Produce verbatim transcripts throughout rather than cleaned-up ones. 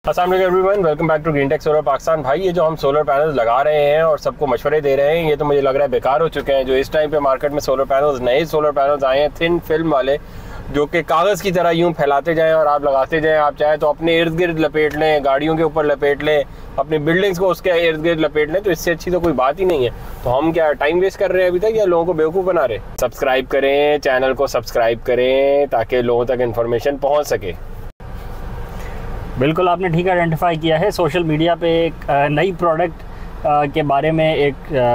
अस्सलाम वालेकुम everyone, welcome back to Green Tech Solar Pakistan. भाई ये जो हम सोलर पैनल्स लगा रहे हैं और सबको मशवरे दे रहे हैं, ये तो मुझे लग रहा है बेकार हो चुके हैं। जो इस टाइम पे मार्केट में सोलर पैनल्स, नए सोलर पैनल्स आए हैं थिन फिल्म वाले, जो कि कागज़ की तरह यूं फैलाते जाएं और आप लगाते जाएं। आप चाहे तो अपने इर्द गिर्द लपेट लें, गाड़ियों के ऊपर लपेट लें, अपनी बिल्डिंग्स को उसके इर्द गिर्द लपेट लें, तो इससे अच्छी तो कोई बात ही नहीं है। तो हम क्या टाइम वेस्ट कर रहे हैं अभी तक, या लोगों को बेवकूफ़ बना रहे हैं? सब्सक्राइब करें, चैनल को सब्सक्राइब करें ताकि लोगों तक इन्फॉर्मेशन पहुँच सके। बिल्कुल, आपने ठीक आइडेंटिफाई किया है। सोशल मीडिया पे एक नई प्रोडक्ट के बारे में एक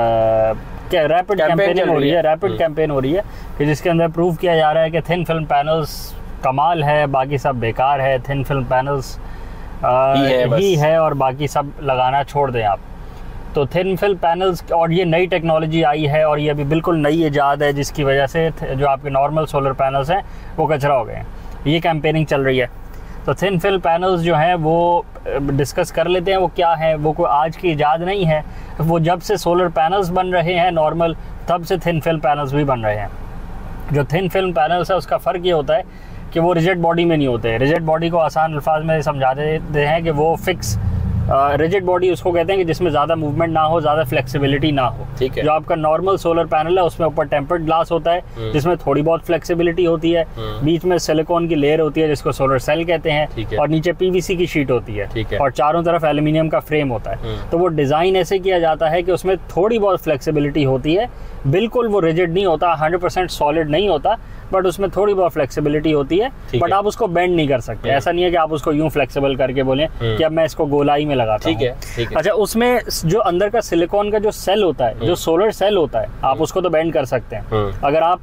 क्या रैपिड कैंपेनिंग हो रही है रैपिड कैंपेन हो रही है कि जिसके अंदर प्रूव किया जा रहा है कि थिन फिल्म पैनल्स कमाल है, बाकी सब बेकार है। थिन फिल्म पैनल्स ही है, ही है और बाकी सब लगाना छोड़ दें आप। तो थिन फिल्म पैनल्स, और ये नई टेक्नोलॉजी आई है और ये अभी बिल्कुल नई ईजाद है, जिसकी वजह से जो आपके नॉर्मल सोलर पैनल्स हैं वो कचरा हो गए हैं। ये कैंपेनिंग चल रही है। तो थिन फिल्म पैनल्स जो हैं वो डिस्कस कर लेते हैं वो क्या है। वो कोई आज की ईजाद नहीं है, वो जब से सोलर पैनल्स बन रहे हैं नॉर्मल, तब से थिन फिल्म पैनल्स भी बन रहे हैं। जो थिन फिल्म पैनल्स है उसका फ़र्क ये होता है कि वो रिजिड बॉडी में नहीं होते। रिजिड बॉडी को आसान अल्फाज में समझा देते हैं कि वो फिक्स रिजिड बॉडी उसको कहते हैं कि जिसमें ज़्यादा मूवमेंट ना हो, ज़्यादा फ्लेक्सिबिलिटी ना हो। ठीक है। जो आपका नॉर्मल सोलर पैनल है उसमें ऊपर टेम्पर्ड ग्लास होता है जिसमें थोड़ी बहुत फ्लेक्सिबिलिटी होती है, बीच में सिलिकॉन की लेयर होती है जिसको सोलर सेल कहते हैं, और नीचे पीवीसी की शीट होती है, है। और चारों तरफ एल्यूमिनियम का फ्रेम होता है। तो वो डिज़ाइन ऐसे किया जाता है कि उसमें थोड़ी बहुत फ्लेक्सिबिलिटी होती है, बिल्कुल वो रिजिड नहीं होता, हंड्रेड परसेंट सॉलिड नहीं होता, बट उसमें थोड़ी बहुत फ्लेक्सिबिलिटी होती है। बट आप उसको बेंड नहीं कर सकते। ऐसा नहीं है कि आप उसको यूं फ्लेक्सिबल करके बोलें कि अब मैं इसको गोलाई में लगाता हूं। अच्छा, उसमें जो अंदर का सिलिकॉन का जो सेल होता है, जो सोलर सेल होता है, आप उसको तो बेंड कर सकते हैं। अगर आप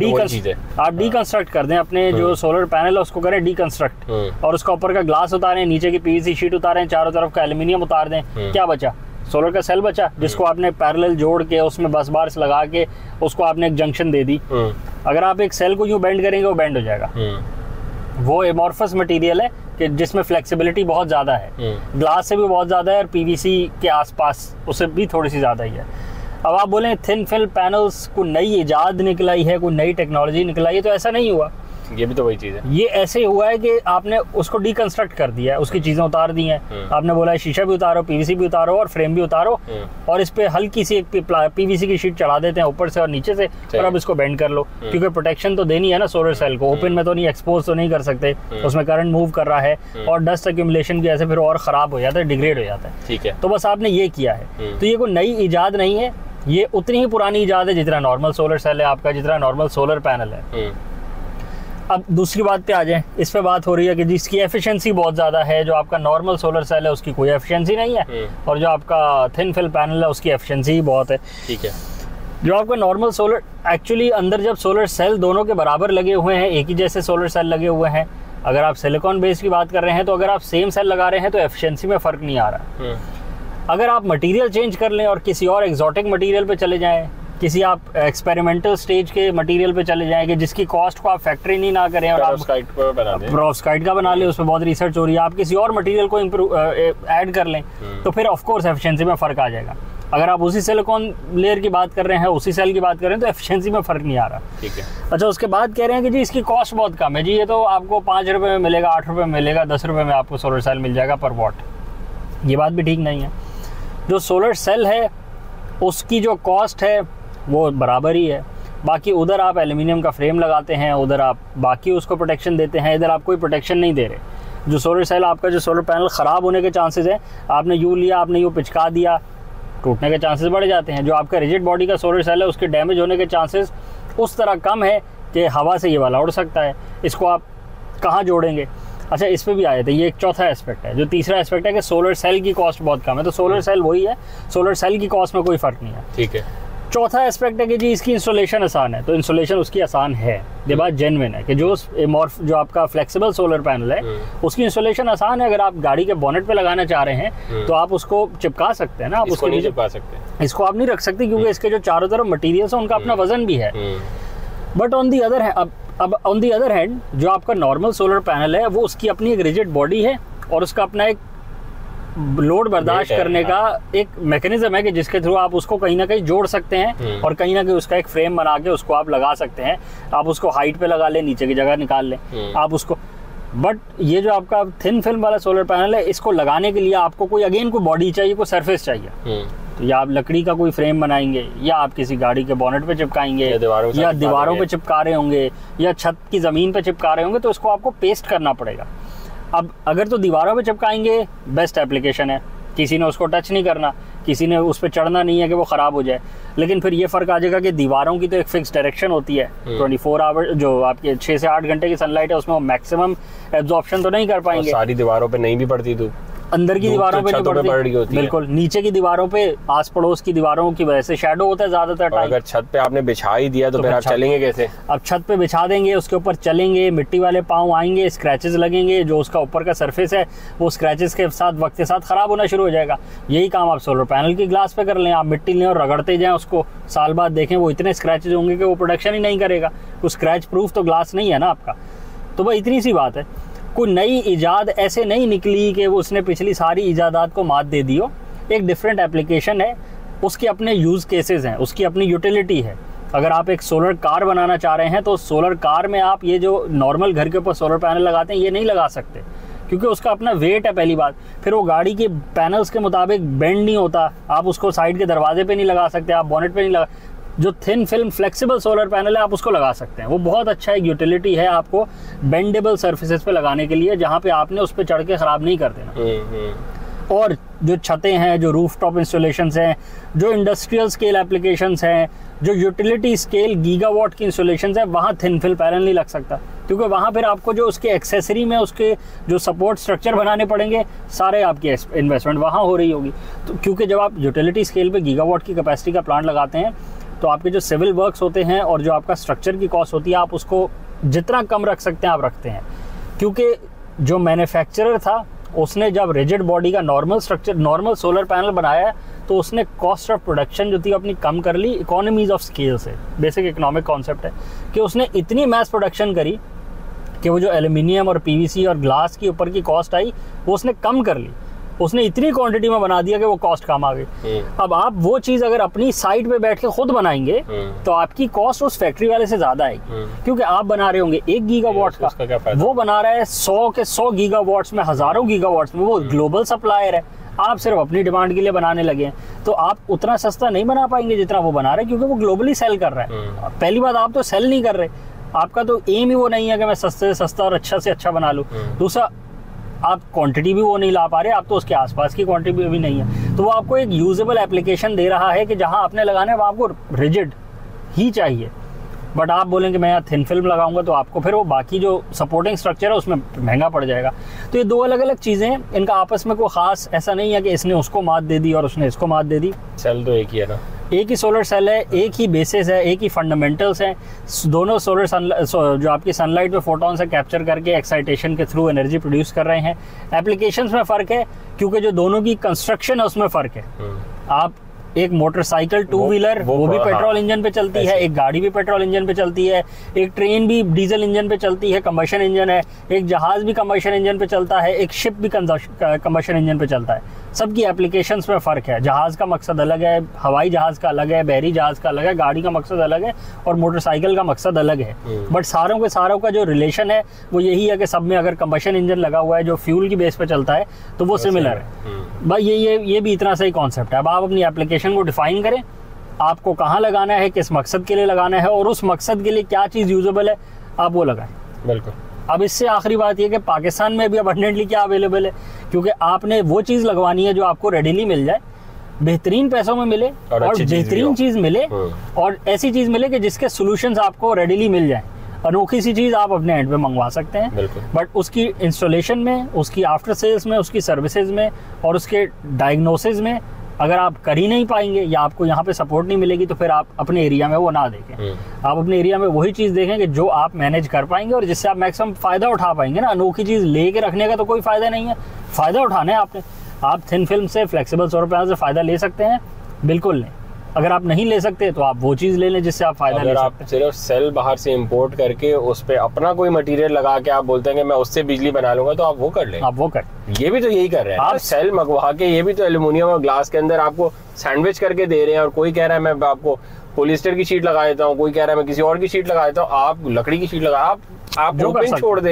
आप डीकंस्ट्रक्ट कर दें अपने जो सोलर पैनल है उसको करें डीकंस्ट्रक्ट, और उसका ऊपर का ग्लास उतारें, नीचे की पीवीसी शीट उतारें, चारों तरफ का एल्यूमिनियम उतार दें, क्या बचा? सोलर का सेल बचा, जिसको आपने पैरेलल जोड़ के उसमें बस बार्स लगा के उसको आपने एक जंक्शन दे दी। अगर आप एक सेल को यूं बेंड करेंगे वो बेंड हो जाएगा। वो एमॉर्फस मटेरियल है कि जिसमें फ्लेक्सिबिलिटी बहुत ज़्यादा है, ग्लास से भी बहुत ज़्यादा है और पीवीसी के आसपास उससे भी थोड़ी सी ज़्यादा ही है। अब आप बोलें थिन फिल्म पैनल्स को नई ईजाद निकलाई है, कोई नई टेक्नोलॉजी निकलाई है, तो ऐसा नहीं हुआ। ये भी तो वही चीज़ है। ये ऐसे हुआ है कि आपने उसको डीकंस्ट्रक्ट कर दिया है, उसकी चीज़ें उतार दी हैं। आपने बोला है शीशा भी उतारो, पीवीसी भी उतारो और फ्रेम भी उतारो, और इस पे हल्की सी एक पीवीसी की शीट चढ़ा देते हैं ऊपर से और नीचे से, और अब इसको बेंड कर लो, क्योंकि प्रोटेक्शन तो देनी है ना सोलर सेल को। ओपन में तो नहीं, एक्सपोज तो नहीं कर सकते, उसमें करंट मूव कर रहा है और डस्ट एक्यूमुलेशन की वजह से फिर और ख़राब हो जाता है, डिग्रेड हो जाता है। ठीक है। तो बस आपने ये किया है। तो ये कोई नई ईजाद नहीं है, ये उतनी ही पुरानी ईजाद है जितना नॉर्मल सोलर सेल है आपका, जितना नॉर्मल सोलर पैनल है। अब दूसरी बात पे आ जाएं। इस पे बात हो रही है कि जिसकी एफिशिएंसी बहुत ज़्यादा है, जो आपका नॉर्मल सोलर सेल है उसकी कोई एफिशिएंसी नहीं है, और जो आपका थिन फिल्म पैनल है उसकी एफिशिएंसी ही बहुत है। ठीक है। जो आपका नॉर्मल सोलर, एक्चुअली अंदर जब सोलर सेल दोनों के बराबर लगे हुए हैं, एक ही जैसे सोलर सेल लगे हुए हैं, अगर आप सिलिकॉन बेस की बात कर रहे हैं तो अगर आप सेम सेल लगा रहे हैं तो एफिशिएंसी में फ़र्क नहीं आ रहा। अगर आप मटीरियल चेंज कर लें और किसी और एक्जॉटिक मटीरियल पे चले जाएं, किसी आप एक्सपेरिमेंटल स्टेज के मटेरियल पे चले जाएंगे जिसकी कॉस्ट को आप फैक्ट्री नहीं ना करें और आप पेरोव्स्काइट का बना लें, उसमें बहुत रिसर्च हो रही है, आप किसी और मटेरियल को इम्प्रूव ऐड कर लें, तो फिर ऑफ कोर्स एफिशिएंसी में फ़र्क आ जाएगा। अगर आप उसी सिलिकॉन लेयर की बात कर रहे हैं, उसी सेल की बात कर रहे हैं, तो एफिशिएंसी में फ़र्क नहीं आ रहा। ठीक है। अच्छा, उसके बाद कह रहे हैं कि जी इसकी कॉस्ट बहुत कम है, जी ये तो आपको पाँच रुपये में मिलेगा, आठ रुपये में मिलेगा, दस रुपये में आपको सोलर सेल मिल जाएगा पर वॉट। ये बात भी ठीक नहीं है। जो सोलर सेल है उसकी जो कॉस्ट है वो बराबर ही है। बाकी उधर आप एल्यूमिनियम का फ्रेम लगाते हैं, उधर आप बाकी उसको प्रोटेक्शन देते हैं, इधर आप कोई प्रोटेक्शन नहीं दे रहे। जो सोलर सेल आपका, जो सोलर पैनल ख़राब होने के चांसेस हैं, आपने यूँ लिया, आपने यूँ पिचका दिया, टूटने के चांसेस बढ़ जाते हैं। जो आपका रिजिड बॉडी का सोलर सेल है उसके डैमेज होने के चांसेस उस तरह कम है कि हवा से ये वाला उड़ सकता है। इसको आप कहाँ जोड़ेंगे? अच्छा, इस पे भी आए थे। ये एक चौथा एस्पेक्ट है। जो तीसरा एस्पेक्ट है कि सोलर सेल की कॉस्ट बहुत कम है, तो सोलर सेल वही है, सोलर सेल की कॉस्ट में कोई फ़र्क नहीं है। ठीक है। चौथा एस्पेक्ट है कि जी इसकी इंस्टॉलेशन आसान है, तो इंस्टॉलेशन उसकी आसान है। ये बात जेन्युइन है कि जो एमॉर्फ जो आपका फ्लेक्सिबल सोलर पैनल है उसकी इंस्टॉलेशन आसान है। अगर आप गाड़ी के बोनेट पे लगाना चाह रहे हैं तो आप उसको चिपका सकते हैं ना, आप इसको उसको नहीं चिपका सकते, इसको आप नहीं रख सकते क्योंकि इसके जो चारों तरफ मटीरियल्स है उनका अपना वजन भी है। बट ऑन दी अदर है अब अब ऑन दी अदर हैंड जो आपका नॉर्मल सोलर पैनल है वो उसकी अपनी एक रिजिड बॉडी है और उसका अपना एक लोड बर्दाश्त करने का एक मैकेनिज्म है कि जिसके थ्रू आप उसको कहीं ना कहीं जोड़ सकते हैं और कहीं ना कहीं उसका एक फ्रेम बना के उसको आप लगा सकते हैं। आप उसको हाइट पे लगा लें, नीचे की जगह निकाल लें, आप उसको बट ये जो आपका थिन फिल्म वाला सोलर पैनल है, इसको लगाने के लिए आपको कोई अगेन कोई बॉडी चाहिए, कोई सरफेस चाहिए। तो या आप लकड़ी का कोई फ्रेम बनाएंगे, या आप किसी गाड़ी के बोनेट पे चिपकाएंगे, या दीवारों, या दीवारों पे चिपका रहे होंगे, या छत की ज़मीन पे चिपका रहे होंगे, तो इसको आपको पेस्ट करना पड़ेगा। अब अगर तो दीवारों पे चिपकाएंगे, बेस्ट एप्लीकेशन है, किसी ने उसको टच नहीं करना, किसी ने उस पर चढ़ना नहीं है कि वो ख़राब हो जाए। लेकिन फिर ये फ़र्क आ जाएगा कि दीवारों की तो एक फिक्स डायरेक्शन होती है, ट्वेंटी फोर आवर जो आपके छः से आठ घंटे की सनलाइट है, उसमें वो मैक्सिमम एब्जॉर्प्शन तो नहीं कर पाएंगे। सारी दीवारों पे नहीं भी पड़ती धूप, अंदर की दीवारों पे नहीं पड़ती, बिल्कुल नीचे की दीवारों पे, आस पड़ोस की दीवारों की वजह से शैडो होता है ज्यादातर टाइम। अगर छत पे आपने बिछा ही दिया तो, तो फिर आप चलेंगे कैसे? अब छत पे बिछा देंगे, उसके ऊपर चलेंगे, मिट्टी वाले पाँव आएंगे, स्क्रैचेस लगेंगे, जो उसका ऊपर का सरफेस है वो स्क्रैचेस के साथ वक्त के साथ खराब होना शुरू हो जाएगा। यही काम आप सोलर पैनल की ग्लास पे कर लें, आप मिट्टी लें और रगड़ते जाएं उसको, साल बाद देखें वो इतने स्क्रैचेज होंगे कि वो प्रोडक्शन ही नहीं करेगा। वो स्क्रैच प्रूफ तो ग्लास नहीं है ना आपका। तो भाई इतनी सी बात है, कोई नई इजाद ऐसे नहीं निकली कि वो उसने पिछली सारी इजादात को मात दे दी हो। एक डिफरेंट एप्लीकेशन है, उसके अपने यूज़ केसेस हैं, उसकी अपनी यूटिलिटी है। अगर आप एक सोलर कार बनाना चाह रहे हैं तो सोलर कार में आप ये जो नॉर्मल घर के ऊपर सोलर पैनल लगाते हैं ये नहीं लगा सकते, क्योंकि उसका अपना वेट है पहली बात। फिर वो गाड़ी के पैनल्स के मुताबिक बेंड नहीं होता, आप उसको साइड के दरवाजे पे नहीं लगा सकते, आप बोनेट पे नहीं लगा। जो thin film flexible solar panel है आप उसको लगा सकते हैं, वो बहुत अच्छा एक यूटिलिटी है आपको बेंडेबल सर्फेसेस पे लगाने के लिए, जहाँ पे आपने उस पर चढ़ के ख़राब नहीं कर देना। और जो छतें हैं, जो रूफ टॉप इंस्टॉलेशंस हैं, जो इंडस्ट्रियल स्केल एप्लीकेशंस हैं, जो यूटिलिटी स्केल गीगावाट की इंस्टॉलेशंस है, वहाँ थिन फिल्म पैनल नहीं लग सकता, क्योंकि वहाँ फिर आपको जो उसके एक्सेसरी में उसके जो सपोर्ट स्ट्रक्चर बनाने पड़ेंगे, सारे आपकी इन्वेस्टमेंट वहाँ हो रही होगी। तो क्योंकि जब आप यूटिलिटी स्केल पे गीगावाट की कैपेसिटी का प्लांट लगाते हैं तो आपके जो सिविल वर्क्स होते हैं और जो आपका स्ट्रक्चर की कॉस्ट होती है, आप उसको जितना कम रख सकते हैं आप रखते हैं। क्योंकि जो मैन्युफैक्चरर था उसने जब रिजिड बॉडी का normal structure normal solar panel बनाया तो उसने कॉस्ट ऑफ प्रोडक्शन जो थी अपनी कम कर ली इकोनॉमीज ऑफ स्केल से। बेसिक इकोनॉमिक कॉन्सेप्ट है कि उसने इतनी मैस प्रोडक्शन करी कि वो जो एल्यूमिनियम और पीवीसी और ग्लास की ऊपर की कॉस्ट आई वो उसने कम कर ली, उसने इतनी क्वांटिटी में बना दिया कि वो कॉस्ट कम आ गई। अब आप वो चीज़ अगर अपनी साइट पे बैठ के खुद बनाएंगे तो आपकी कॉस्ट उस फैक्ट्री वाले से ज़्यादा आएगी, क्योंकि आप बना रहे होंगे एक गीगावाट का, वो बना रहा है सौ के सौ गीगावाट्स में, हज़ारों गीगावाट्स में, वो ग्लोबल सप्लायर है, आप सिर्फ अपनी डिमांड के लिए बनाने लगे हैं। तो आप उतना सस्ता नहीं बना पाएंगे जितना वो बना रहे हैं, क्योंकि वो ग्लोबली सेल कर रहा है। पहली बात, आप तो सेल नहीं कर रहे, आपका तो एम ही वो नहीं है कि मैं सस्ते से सस्ता और अच्छा से अच्छा बना लूँ। दूसरा, आप क्वांटिटी भी वो नहीं ला पा रहे, आप तो उसके आसपास की क्वांटिटी भी नहीं है। तो वो आपको एक यूजेबल एप्लीकेशन दे रहा है कि जहां आपने लगाना है वहाँ आपको रिजिड ही चाहिए। बट आप बोलेंगे मैं यहाँ थिन फिल्म लगाऊंगा तो आपको फिर वो बाकी जो सपोर्टिंग स्ट्रक्चर है उसमें महंगा पड़ जाएगा। तो ये दो अलग अलग चीज़ें हैं, इनका आपस में कोई खास ऐसा नहीं है कि इसने उसको मात दे दी और उसने इसको मात दे दी। सेल तो एक ही है ना, एक ही सोलर सेल है, एक ही बेसिस है, एक ही फंडामेंटल्स हैं। दोनों सोलर सन जो आपकी सनलाइट में फोटोन से कैप्चर करके एक्साइटेशन के थ्रू एनर्जी प्रोड्यूस कर रहे हैं। एप्लीकेशंस में फ़र्क है क्योंकि जो दोनों की कंस्ट्रक्शन है उसमें फ़र्क है। आप एक मोटरसाइकिल टू व्हीलर वो, वो, वो भी पेट्रोल इंजन पे चलती है, एक गाड़ी भी पेट्रोल इंजन पे चलती है, एक ट्रेन भी डीजल इंजन पे चलती है, कंबशन इंजन है, एक जहाज भी कंबशन इंजन पे चलता है, एक शिप भी कंबशन इंजन पे चलता है। सबकी एप्लीकेशंस में फ़र्क है। जहाज़ का मकसद अलग है, हवाई जहाज़ का अलग है, बहरी जहाज़ का अलग है, गाड़ी का मकसद अलग है और मोटरसाइकिल का मकसद अलग है। बट सारों के सारों का जो रिलेशन है वो यही है कि सब में अगर कंबशन इंजन लगा हुआ है जो फ्यूल की बेस पे चलता है तो वो सिमिलर है। भाई ये ये ये भी इतना सही कॉन्सेप्ट है। अब आप अपनी एप्लीकेशन को डिफाइन करें, आपको कहाँ लगाना है, किस मकसद के लिए लगाना है और उस मकसद के लिए क्या चीज़ यूजेबल है, आप वो लगाएं। बिल्कुल। अब इससे आखिरी बात यह कि पाकिस्तान में भी अबंडेंटली क्या अवेलेबल है, क्योंकि आपने वो चीज़ लगवानी है जो आपको रेडीली मिल जाए, बेहतरीन पैसों में मिले और, और बेहतरीन चीज़ मिले और ऐसी चीज़ मिले कि जिसके सोल्यूशंस आपको रेडीली मिल जाए। अनोखी सी चीज़ आप अपने एंड पे मंगवा सकते हैं, बट उसकी इंस्टॉलेशन में, उसकी आफ्टर सेल्स में, उसकी सर्विसेज में और उसके डायग्नोसिस में अगर आप कर ही नहीं पाएंगे या आपको यहाँ पे सपोर्ट नहीं मिलेगी तो फिर आप अपने एरिया में वो ना देखें। आप अपने एरिया में वही चीज़ देखें कि जो आप मैनेज कर पाएंगे और जिससे आप मैक्सिमम फ़ायदा उठा पाएंगे ना। अनोखी चीज़ लेके रखने का तो कोई फ़ायदा नहीं है, फ़ायदा उठाना है आपने। आप थिन फिल्म से, फ्लेक्सिबल सोलर पैनल से फ़ायदा ले सकते हैं, बिल्कुल नहीं। अगर आप नहीं ले सकते तो आप वो चीज़ ले लें जिससे आप फायदा ले सकते हैं। अगर आप सिर्फ सेल बाहर से इंपोर्ट करके उस पे अपना कोई मटेरियल लगा के आप बोलते हैं कि मैं उससे बिजली बना लूंगा तो आप वो कर लें, आप वो कर। ये भी तो यही कर रहे हैं आप, सेल मंगवा के ये भी तो एल्यूमिनियम और ग्लास के अंदर आपको सैंडविच करके दे रहे हैं। और कोई कह रहा है मैं आपको पॉलिस्टर की शीट लगा देता हूँ, कोई कह रहा है मैं किसी और की शीट लगा देता हूँ, आप लकड़ी की शीट लगा, आप आप ओपन छोड़ दें,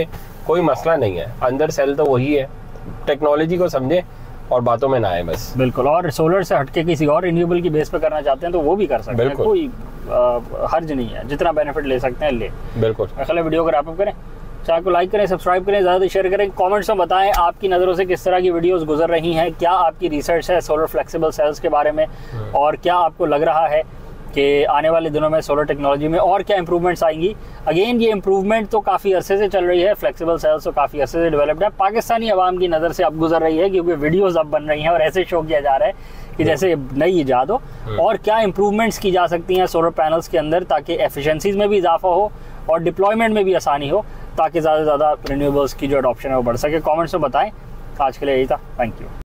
कोई मसला नहीं है, अंदर सेल तो वही है, टेक्नोलॉजी को समझे और बातों में ना आए बस। बिल्कुल, और सोलर से हटके किसी और रिन्यूएबल की बेस पे करना चाहते हैं तो वो भी कर सकते हैं, कोई आ, हर्ज नहीं है, जितना बेनिफिट ले सकते हैं ले। बिल्कुल। अगले वीडियो को रैप अप करें, चैनल को लाइक करें, सब्सक्राइब करें, ज़्यादा शेयर करें, कमेंट्स में बताएं आपकी नज़रों से किस तरह की वीडियोस गुजर रही हैं, क्या आपकी रिसर्च है सोलर फ्लेक्सिबल सेल्स के बारे में, और क्या आपको लग रहा है कि आने वाले दिनों में सोलर टेक्नोलॉजी में और क्या इंप्रूवमेंट्स आएंगी। अगेन ये इंप्रूवमेंट तो काफ़ी अरसे से चल रही है, फ्लेक्सिबल सेल्स तो काफ़ी अरसे से डेवलप्ड है, पाकिस्तानी अवाम की नज़र से अब गुजर रही है क्योंकि वीडियोस अब बन रही हैं और ऐसे शो किया जा रहा है कि जैसे नई ईजाद हो, और क्या इंप्रूवमेंट्स की जा सकती हैं सोलर पैनल्स के अंदर ताकि एफिशिएंसीज में भी इजाफा हो और डिप्लॉयमेंट में भी आसानी हो, ताकि ज़्यादा से ज़्यादा रिन्यूएबल्स की जो अडॉप्शन है वो बढ़ सके। कमेंट्स में बताएं। आज के लिए यही था, थैंक यू।